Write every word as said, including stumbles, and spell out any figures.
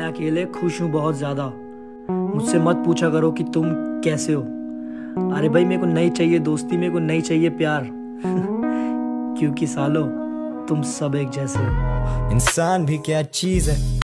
मैं अकेले खुश हूँ बहुत ज़्यादा। मुझसे मत पूछा करो कि तुम कैसे हो। अरे भाई मेरे को नहीं चाहिए दोस्ती, मेरे को नहीं चाहिए प्यार क्योंकि सालो तुम सब एक जैसे हो। इंसान भी क्या चीज है।